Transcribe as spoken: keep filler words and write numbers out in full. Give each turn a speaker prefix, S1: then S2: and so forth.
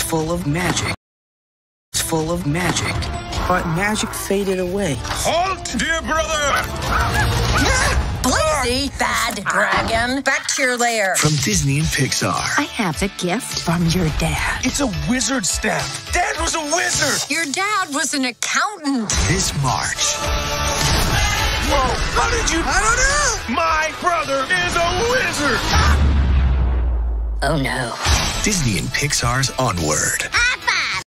S1: full of magic. It's full of magic. But magic faded away.
S2: Halt, dear brother!
S3: Blazey, bad dragon, back to your lair.
S1: From Disney and Pixar.
S4: I have a gift from your dad.
S2: It's a wizard staff. Dad was a wizard.
S3: Your dad was an accountant.
S1: This March.
S2: Whoa, how did you... I don't know. My brother is a wizard.
S3: Oh, no.
S1: Disney and Pixar's Onward.